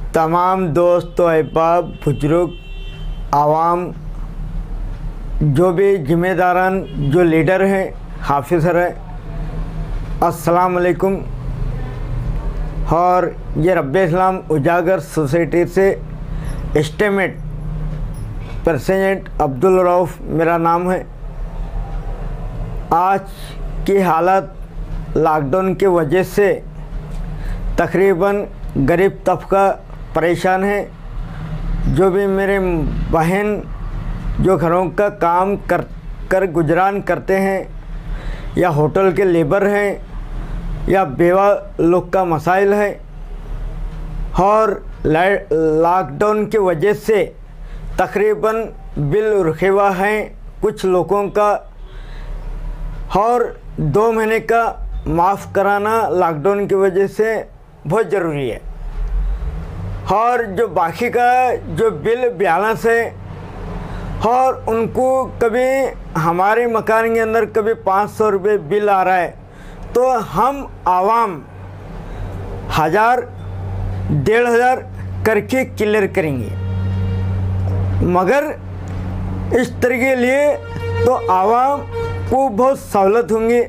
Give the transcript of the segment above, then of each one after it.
तमाम दोस्त अहबाब बुजुर्ग आवाम जो भी ज़िम्मेदारान जो लीडर हैं हाफिज़र है, अस्सलाम वालेकुम। और ये रब्बे इस्लाम उजागर सोसाइटी से एस्टिमेट प्रेसिडेंट अब्दुल रऊफ़ मेरा नाम है। आज की हालत लॉकडाउन की वजह से तकरीबन गरीब तबका परेशान है। जो भी मेरे बहन जो घरों का काम कर गुजरान करते हैं या होटल के लेबर हैं या बेवा लोग का मसाइल है, और लॉकडाउन की वजह से तकरीबन बिल रुके हुआ हैं कुछ लोगों का, और 2 महीने का माफ़ कराना लॉकडाउन की वजह से बहुत ज़रूरी है। और जो बाकी का जो बिल बैलेंस है, और उनको कभी हमारे मकान के अंदर कभी 500 रुपये बिल आ रहा है, तो हम आवाम 1000 1500 करके क्लियर करेंगे। मगर इस तरह के लिए तो आवाम को बहुत सहूलत होंगी,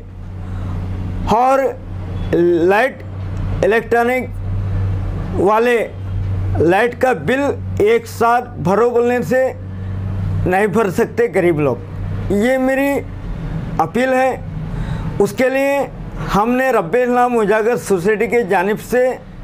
और लाइट इलेक्ट्रॉनिक वाले लाइट का बिल एक साथ भरो बोलने से नहीं भर सकते गरीब लोग। ये मेरी अपील है। उसके लिए हमने रब्बे इस्लाम उजागर सोसाइटी के जानिब से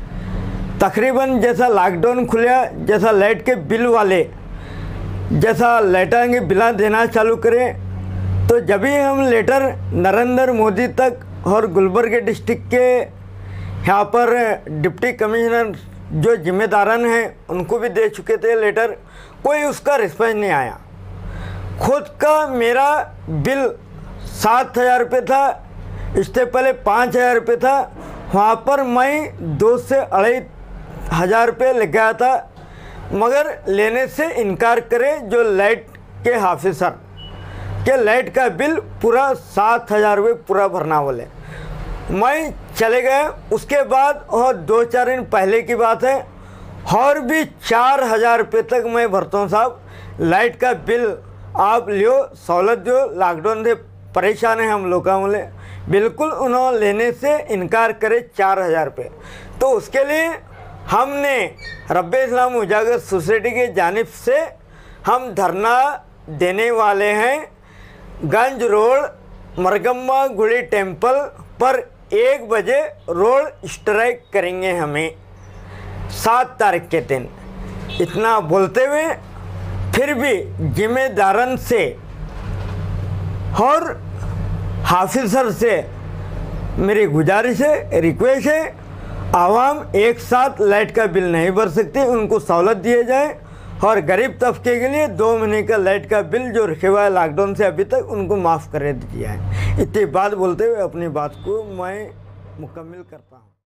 तकरीबन जैसा लॉकडाउन खुला, जैसा लाइट के बिल वाले जैसा लाइटर के बिल देना चालू करें, तो जब भी हम लेटर नरेंद्र मोदी तक और गुलबर्ग डिस्ट्रिक्ट के यहाँ पर डिप्टी कमिश्नर जो जिम्मेदारान हैं उनको भी दे चुके थे लेटर, कोई उसका रिस्पॉन्स नहीं आया। खुद का मेरा बिल 7000 रुपये था, इससे पहले 5000 रुपये था। वहाँ पर मैं 2 से 2500 रुपये लग गया था, मगर लेने से इनकार करे जो लाइट के हाफिज़र के लाइट का बिल पूरा 7000 रुपये पूरा भरना बोले। मैं चले गए। उसके बाद और 2-4 दिन पहले की बात है, और भी 4000 रुपये तक मैं भरता हूँ साहब लाइट का बिल, आप लियो सहूलत दो, लॉकडाउन से परेशान है हम लोग बोले। बिल्कुल उन्होंने लेने से इनकार करे 4000 रुपये। तो उसके लिए हमने रब्बे इस्लाम उजागर सोसाइटी के जानिब से हम धरना देने वाले हैं। गंज रोड मरगम्मा गुड़ी टेम्पल पर 1 बजे रोड स्ट्राइक करेंगे हमें 7 तारीख के दिन। इतना बोलते हुए फिर भी जिम्मेदारन से और हाफिज़र से मेरी गुजारिश है, रिक्वेस्ट है, आवाम एक साथ लाइट का बिल नहीं भर सकती, उनको सहूलत दिए जाए। और गरीब तबके के लिए 2 महीने का लाइट का बिल जो रखे हुआ है लॉकडाउन से अभी तक, उनको माफ़ कर दिया है। इतनी बात बोलते हुए अपनी बात को मैं मुकम्मल करता हूँ।